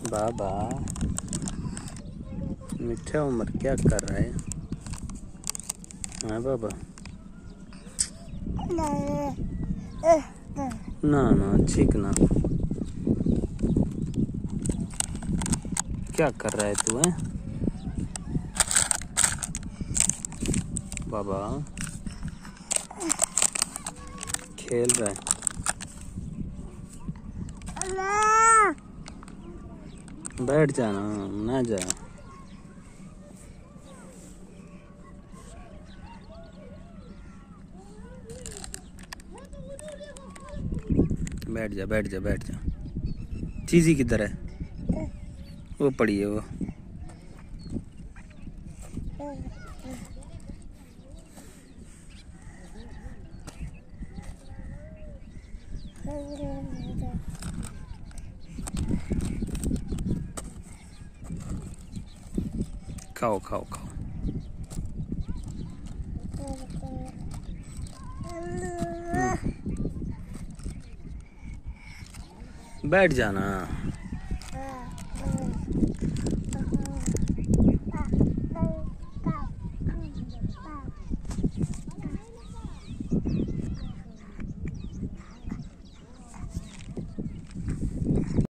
बाबा मीठा उम्र क्या कर रहा है? हाँ बाबा, ना ना ठीक ना। क्या कर रहा है तू है बाबा? खेल रहा है। बैठ जाना, ना जा। बैठ जा बैठ जा बैठ जा। चीज़ी किधर है? वो पड़ी है वो। खाओ खाओ खाओ। बैठ जाना।